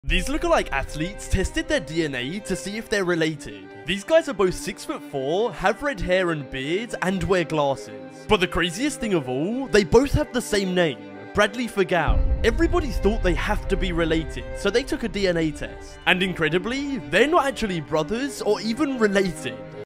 These lookalike athletes tested their DNA to see if they're related. These guys are both 6'4", have red hair and beards, and wear glasses. But the craziest thing of all, they both have the same name, Bradley Fagao. Everybody thought they have to be related, so they took a DNA test. And incredibly, they're not actually brothers or even related.